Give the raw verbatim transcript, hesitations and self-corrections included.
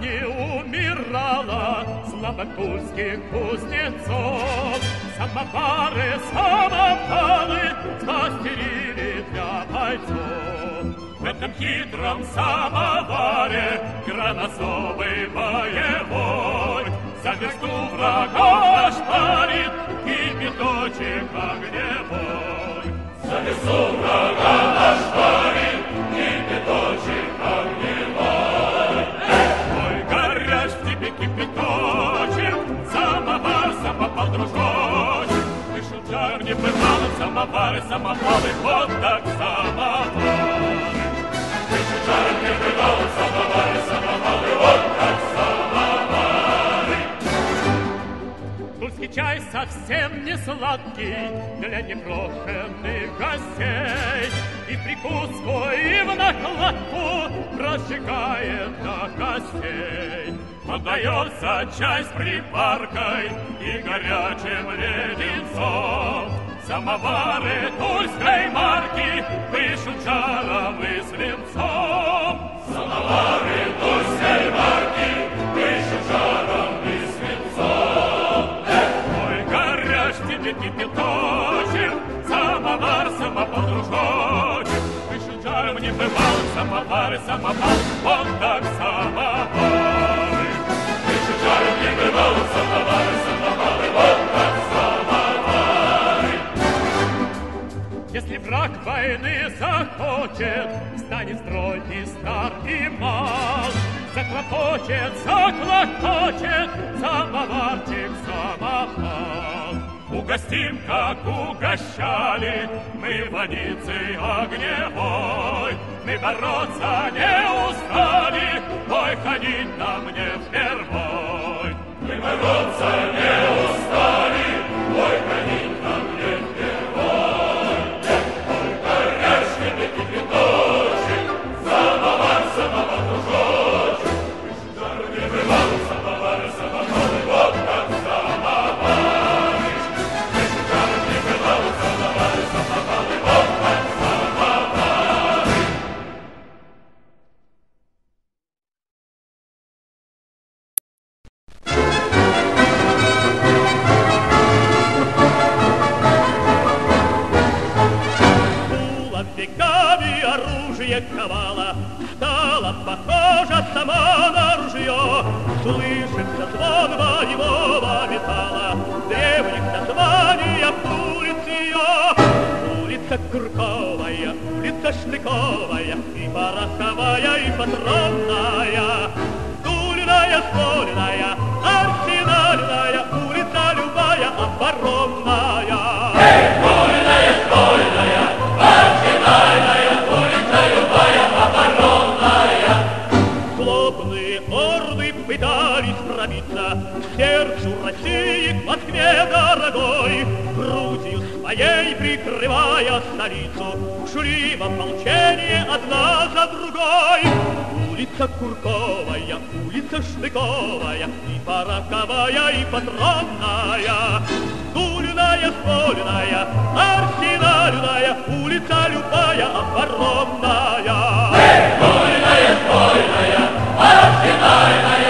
не умирала слава тульских кузнецов. Самовары, самопалы смастерили для бойцов. В этом хитром самоваре граносовый боевой за версту врагов ошпарит кипяточек огневой. За версту врага ошпарит кипяточек огневой. Ой, горяч в тебе кипяточек, самовар, самопал, дружочек. Вышел жар не бывало, самовары, самопалы, вот так самовары. Вышел жар не бывало, самовары, самопалы, вот так самовары. Тульский чай совсем не сладкий для непрошенных гостей. И прикуску, и в накладку разжигает до костей. Подается чай с припаркой и горячим леденцом. Самовары тульской марки пышут жаром и свинцом. Самовары тульской марки пышут жаром и свинцом. Ой, горяч тебе кипяточек, самовар, самопал, дружочек. Пышут жаром не бывал, самовары, самопал, вот так самовары. Пышут жаром не бывал, самовары, самопалы, вот так самовары. Если враг войны захочет, станет строй и стар, и мал. Заклокочет, заклокочет самоварчик, самопал. Угостим, как угощали мы водицей огневой. Мы бороться не устали, ой, ходить нам не впервой. Мы бороться не устали, ой, ходить нам не впервой. Ой, горячий тебе кипяточек, самовар, самовар, дружочек. Пышет жаром не бывал, самовары, самопалы, вот как самовары. Пышет жаром не бывал, самовары, самопалы, вот как самовары. Тула веками оружие ковала, стала похожа сама на ружье. Слышится звон боевого металла, древних названиях улиц ее. Улица Курковая, улица Шлыковая, и Пороховая, и Патронная. Тульная, Стольная, Арсенальная, улица любая, оборонная. Тульная, Стольная, Арсенальная, улица любая, оборонная. Злобные орды пытались пробиться к сердцу России, к Москве дорогой. Грудью своей прикрывая столицу, шли в ополчение одна за другой. Улица Курковая, улица Шлыковая, и Пороховая, и Патронная. Тульная, Стольная, Арсенальная, улица любая, оборонная. Тульная, Стольная, Арсенальная,